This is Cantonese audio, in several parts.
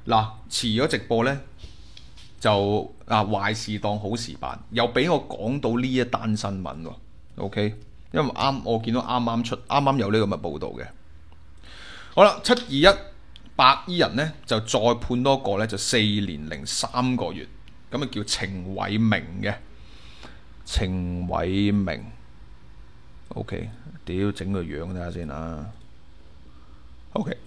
嗱，遲咗直播呢，就壞事當好事辦，又俾我講到呢一單新聞喎。OK， 因為我見到啱啱有呢個咁嘅報導嘅。好啦，721白衣人呢，就再判多個呢，就4年零3個月，咁啊叫程偉明嘅。程偉明 ，OK， 屌整個樣睇下先啊。OK。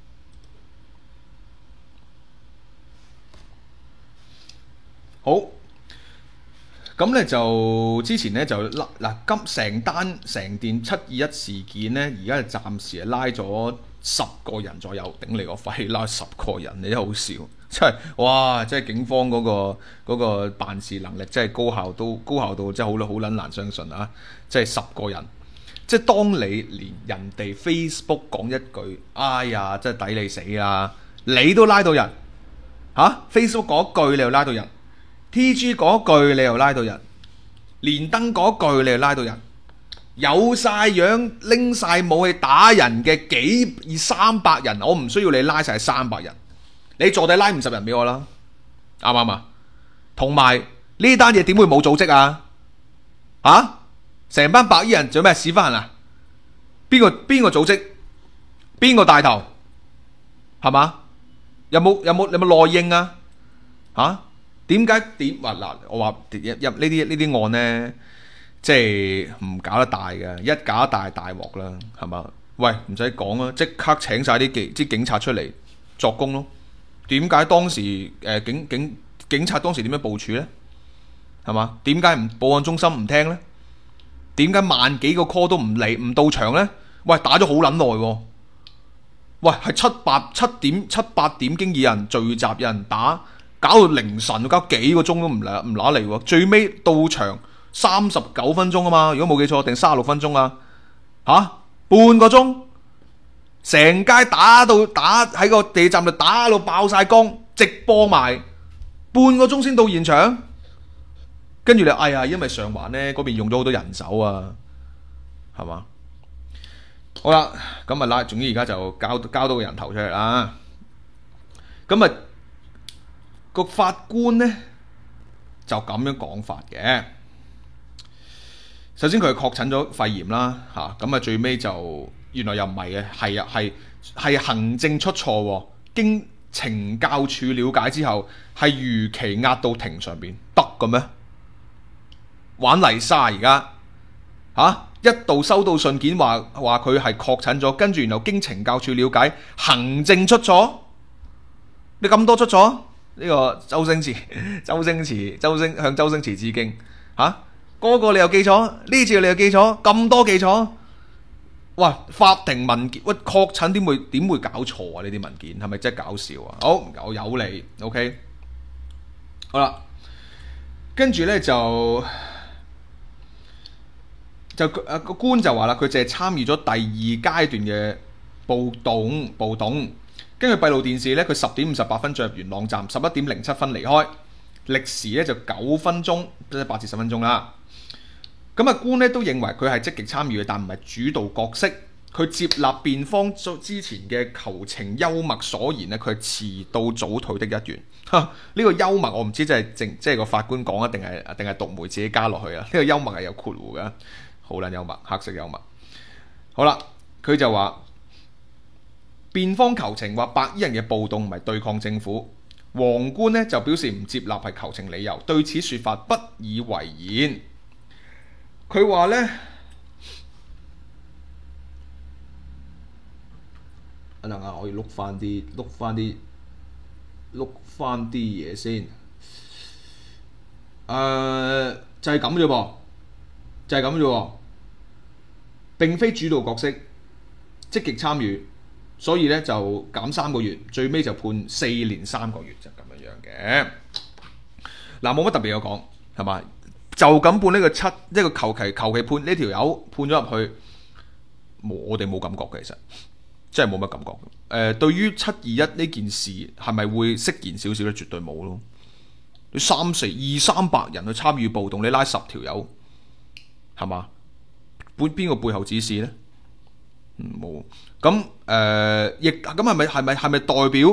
好，咁咧就之前咧就成件721事件咧，而家就暫時係拉咗10個人左右，頂你個肺，拉10個人，你都好笑，真係哇！即係警方嗰個辦事能力真係高效到真係好撚難相信啊！即係10個人，即係當你連人哋 Facebook 講一句，哎呀，真係抵你死啦，你都拉到人Facebook 講一句你又拉到人。TG 嗰句你又拉到人，連登嗰句你又拉到人，有晒樣拎晒武器打人嘅200-300人，我唔需要你拉晒300人，你坐底拉50人俾我啦，啱唔啱啊？同埋呢單嘢點會冇組織啊？成班白衣人做咩屎忽痕啊？邊個組織？邊個帶頭？係嘛？有冇內應啊？點解我話入呢啲案呢，即係唔搞得大嘅，一搞得大大鑊啦，係嘛？喂，唔使講啦，即刻請晒啲警察出嚟作供咯。點解當時警察當時點樣部署呢？係嘛？點解唔報案中心唔聽呢？點解萬幾個 call 都唔到場呢？喂，打咗好撚耐喎！喂，係7、8點經已有人聚集，有人打。搞到凌晨，搞幾個鐘都唔拿嚟喎，最尾到場39分鐘啊嘛，如果冇記錯定36分鐘啊，半個鐘，成街打喺個地鐵站度打到爆晒光，直播埋，半個鐘先到現場，跟住你哎呀，因為上環呢嗰邊用咗好多人手啊，係嘛？好啦，咁啊總之而家就交到個人頭出嚟啦，咁啊。個法官呢，就咁樣講法嘅。首先佢係確診咗肺炎啦，咁啊最尾就原來又唔係嘅，係行政出錯，經懲教處了解之後，係如期押到庭上邊，得嘅咩？玩泥沙而家一度收到信件話佢係確診咗，跟住然後經懲教處了解，行政出錯，你咁多出錯？呢個周星馳向周星馳致敬嗰個你又記錯，呢次你又記錯，咁多記錯，哇！法庭文件確診點會搞錯啊？呢啲文件係咪真係搞笑啊？好有理 ，OK， 好啦，跟住呢就個官就話啦，佢淨係參與咗第2階段嘅暴動。根據閉路電視咧，佢10點58分進入元朗站，11點07分離開，歷時咧就9分鐘，即係8至10分鐘啦。咁官咧都認為佢係積極參與嘅，但唔係主導角色。佢接納辯方之前嘅求情幽默所言咧，佢係遲到早退的一員。呢個幽默我唔知即係個法官講啊，定係獨媒自己加落去啊？呢個幽默係有括弧嘅，好撚幽默，黑色幽默。好啦，佢就話。辯方求情話白衣人嘅暴動唔係對抗政府，皇冠呢就表示唔接納係求情理由，對此說法不以為然。佢話呢，我要碌翻啲嘢先。就係咁啫噃，並非主導角色，積極參與。所以咧就減3個月，最尾就判4年3個月，就咁樣嘅。冇乜特別嘢講，係嘛？就咁判呢個一個求其判呢條友判咗入去，我哋冇感覺嘅，其實真係冇乜感覺。對於721呢件事係咪會釋然少少咧？絕對冇咯。你200-300人去參與暴動，你拉10條友，係嘛？邊個背後指示咧？冇咁亦咁係咪代表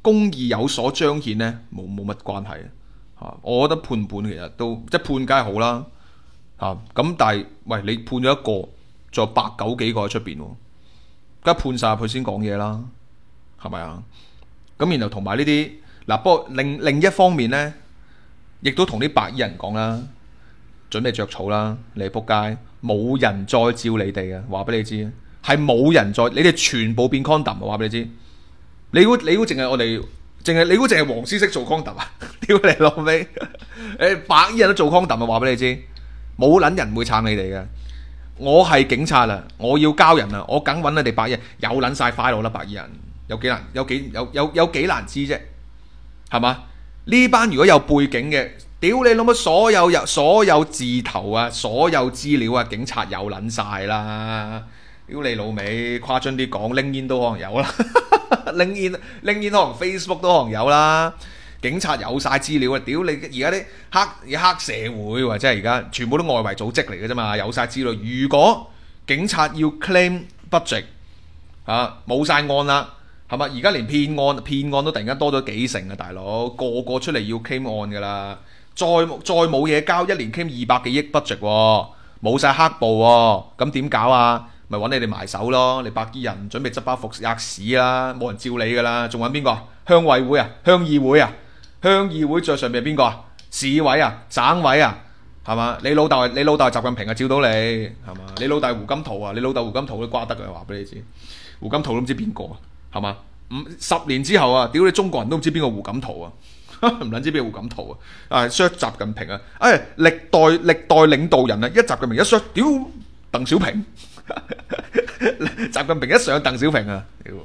公義有所彰顯呢，冇乜關係嚇。我覺得判唔判其實都即係判梗係好啦嚇。咁但係喂，你判咗一個，仲有8、9幾個喺出邊喎，梗係判晒入去先講嘢啦，係咪啊？咁然後同埋呢啲嗱，不過另一方面呢，亦都同啲白衣人講啦，準備着草啦，你仆街，冇人再照你哋嘅，話俾你知，係冇人再，你哋全部變 condom，話俾你知。你估淨係我哋，你估淨係黃絲識做 condom 啊？屌你老味！白衣人都做 condom 啊！話俾你知，冇撚人會撐你哋嘅。我係警察啦，我要交人啊，我梗揾你哋白衣人，有撚晒 file 啦，白衣人有幾難，有幾難知啫，係嘛？呢班如果有背景嘅，屌你老母，所有字頭啊，所有資料啊，警察有撚晒啦。屌你老味，誇張啲講，LinkedIn都可能有啦，LinkedIn 可能 Facebook 都可能有啦。警察有晒資料啊！屌你，而家啲黑社會或者係而家全部都外圍組織嚟嘅啫嘛，有晒資料。如果警察要 claim budget 冇晒案啦，係嘛？而家連騙案都突然間多咗幾成啊，大佬個個出嚟要 claim 案㗎啦。再冇嘢交，一年 claim 200幾億 budget 喎，冇晒黑暴喎，咁點搞啊？咪揾你哋埋手咯！你白衣人準備執包袱吔屎啦，冇人照你噶啦，仲揾邊個啊？鄉委會啊，鄉議會啊，鄉議會最上面係邊個啊？市委啊，省委啊，係嘛？你老豆係習近平啊，照到你係嘛？你老豆係胡錦濤啊，你老豆胡錦濤都瓜得嘅，話俾你知，胡錦濤都唔知邊個啊，係嘛？10年之後啊，屌你中國人都唔知邊個胡錦濤啊，唔撚知邊個胡錦濤啊！search 習近平啊，歷代領導人啊，一習近平一 search，屌鄧小平。習近平一上鄧小平啊，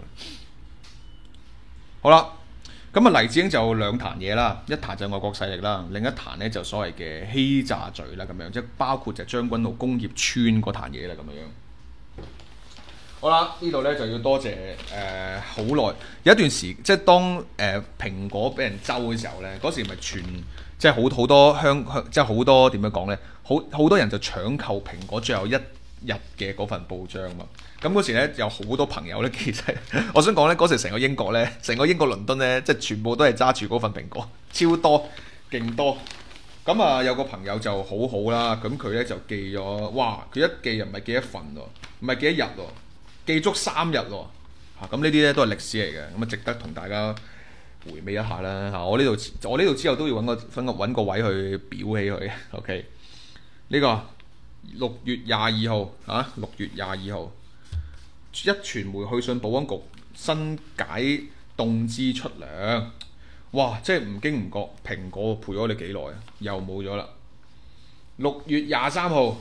好啦，咁啊黎智英就兩壇嘢啦，一壇就外國勢力啦，另一壇呢就所謂嘅欺詐罪啦，咁樣即係包括就將軍澳工業村嗰壇嘢啦，咁樣。好啦，呢度呢就要多謝好耐有一段時，即係當蘋果俾人周嘅時候呢，嗰時咪傳即係好多即係好多點樣講呢？好多人就搶購蘋果最後一日嘅嗰份報章嘛，咁嗰時咧有好多朋友咧，其實我想講咧，嗰時成個英國倫敦咧，即係全部都係揸住嗰份蘋果，超多，勁多。咁啊有個朋友就好好啦，咁佢咧就寄咗，哇！佢一寄又唔係寄一份喎，唔係寄一日喎，寄足3日喎。咁呢啲咧都係歷史嚟嘅，咁啊值得同大家回味一下啦。嚇，我呢度之後都要揾個位去裱起佢。OK， 呢個。6月22號啊，6月22號，壹傳媒去信保安局新解凍資出糧，哇！即係唔經唔覺，蘋果陪咗你幾耐啊，又冇咗啦。6月23號，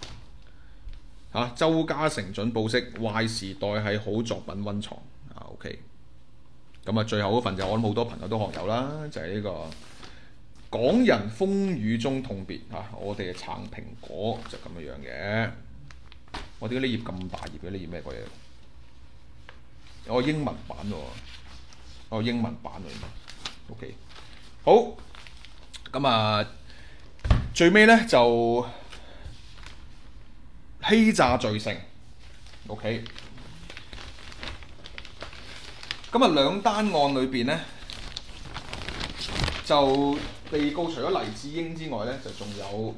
周家成准保釋，壞時代係好作品溫床啊。OK， 咁啊，最後嗰份就我諗好多朋友都學有啦，就係呢個。港人風雨中痛別嚇，我哋撐蘋果就咁樣嘅。我點解呢頁咁大頁嘅？呢頁咩鬼嘢？有個英文版喎，英文版喎。OK， 好。咁啊，最尾咧就欺詐罪成。OK。咁啊，兩單案裏邊咧就。被告除咗黎智英之外咧，就仲有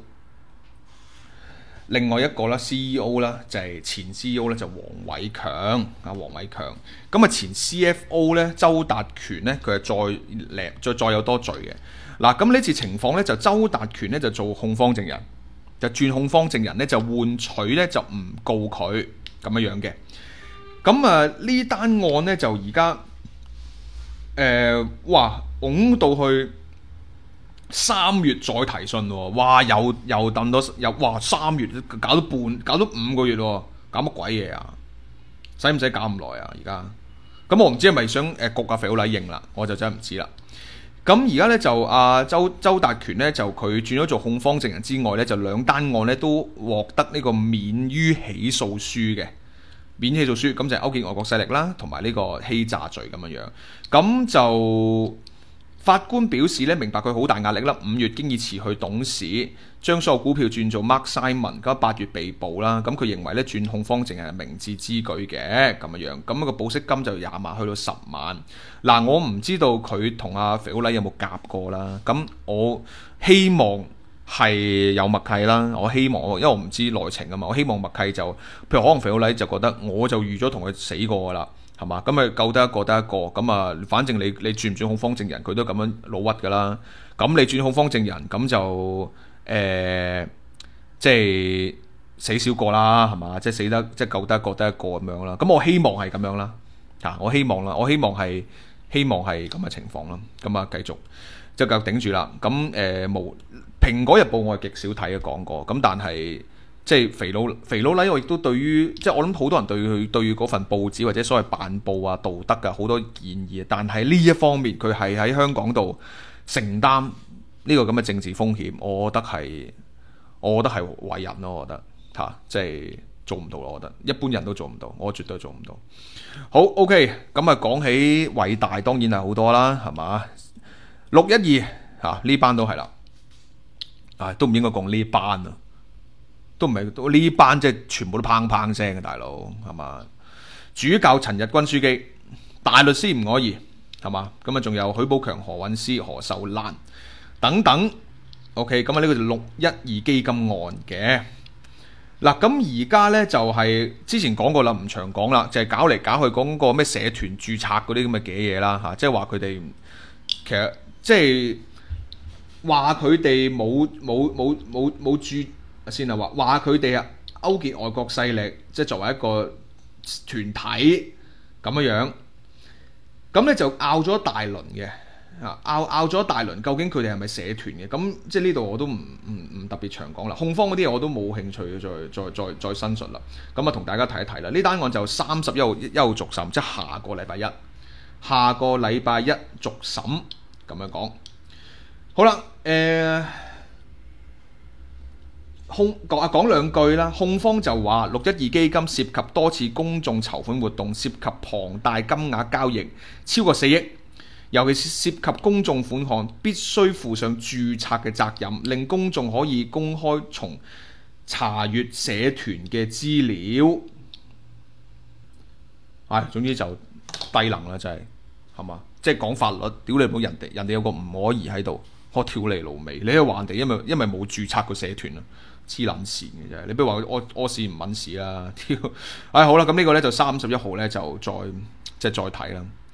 另外一個啦 CEO 啦，就係前 CEO 咧，就黃偉強啊，黃偉強。咁啊，前 CFO 咧，周達權咧，佢係再有多罪嘅。嗱，咁呢次情況咧，就周達權咧就做控方證人，就轉控方證人咧，就換取咧就唔告佢咁樣嘅。咁啊，呢單案咧就而家哇，拱到去。3月再提訊喎，哇！又等到哇！3月搞到5個月喎，搞乜鬼嘢啊？使唔使搞咁耐啊？而家咁我唔知係咪想焗阿肥佬黎認啦，我就真係唔知啦。咁而家咧就周達權咧就佢轉咗做控方證人之外咧，就兩單案咧都獲得呢個免於起訴書嘅免起訴書，咁就係勾結外國勢力啦，同埋呢個欺詐罪咁樣樣。咁就法官表示咧，明白佢好大壓力啦。5月經已辭去董事，將所有股票轉做 Mark Simon。咁8月被捕啦。咁佢認為咧，轉控方淨係明智之舉嘅咁樣。咁個保釋金就20萬去到10萬。嗱，我唔知道佢同阿肥佬黎有冇夾過啦。咁我希望係有默契啦。我希望，因為我唔知內情啊嘛。我希望默契就，譬如可能肥佬黎就覺得我就預咗同佢死過噶啦。係嘛？咁咪救得一個得一個，咁啊，反正你轉唔轉控方證人，佢都咁樣老屈噶啦。咁你轉控方證人，咁就即係死少個啦，係嘛？即係死得即係救得一個得一個咁樣啦。咁我希望係咁樣啦，我希望係咁嘅情況啦。咁啊，繼續即係繼續頂住啦。咁蘋果日報我係極少睇嘅講過，咁但係。即係肥佬黎，我亦都對於即係我諗好多人對嗰份報紙或者所謂辦報啊、道德啊好多建議，但係呢一方面佢係喺香港度承擔呢個咁嘅政治風險，我覺得係偉人咯，我覺得即係做唔到咯，我覺得一般人都做唔到，我絕對做唔到。好 OK， 咁啊講起偉大，當然係好多啦，係嘛？612呢班都係啦，都唔應該講呢班啊。都唔係呢班，即係全部都砰砰聲嘅大佬，係嘛？主教陳日君樞機，大律師吳靄儀，係嘛？咁啊，仲有許寶強、何韻詩、何秀蘭等等。OK，咁啊呢個就612基金案嘅。嗱，咁而家咧就係之前講過啦，唔長講啦，就係搞嚟搞去講個咩社團註冊嗰啲咁嘅嘢啦，即係話佢哋其實即係話佢哋冇註。先係話佢哋勾結外國勢力，即係作為一個團體咁樣，咁咧就拗咗一大輪嘅，拗咗一大輪，究竟佢哋係咪社團嘅？咁即係呢度我都唔特別長講啦。控方嗰啲嘢我都冇興趣再申述啦。咁啊，同大家睇一睇啦。呢單案就31號續審，即係下個禮拜一續審咁樣講。好啦，講兩句啦。控方就話612基金涉及多次公眾籌款活動，涉及龐大金額交易，超過4億，尤其是涉及公眾款項，必須負上註冊嘅責任，令公眾可以公開從查閱社團嘅資料。總之就低能啦，真係嘛？即係講法律，屌你冇人哋有個吳靄儀喺度，我跳你老味，你喺話人哋因為冇註冊個社團啊！黐撚線嘅啫，你不如話我事唔問事啦，好啦，咁呢個咧就31號咧就再睇啦。